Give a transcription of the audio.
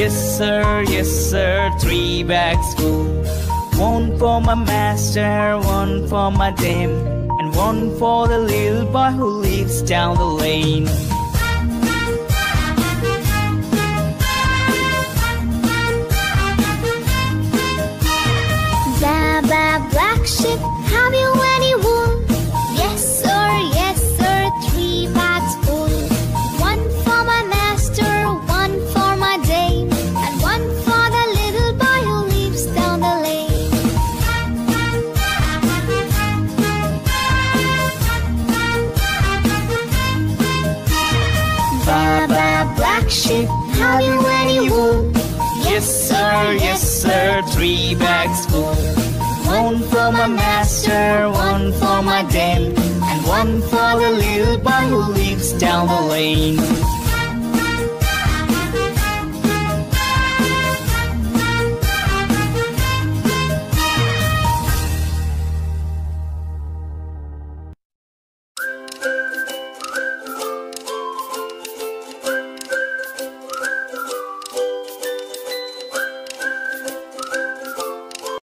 yes sir, 3 bags full. One for my master, one for my dame, and one for the little boy who lives down the lane. Baa Baa Black Sheep, have you any wool? Yes sir, 3 bags full. One for my master, one for my dame, and one for the little boy who lives down the lane. Baa Baa Black Sheep, have you any wool? Yes sir, 3 bags full. One for my master, one for my dame, and one for the little boy who lives down the lane.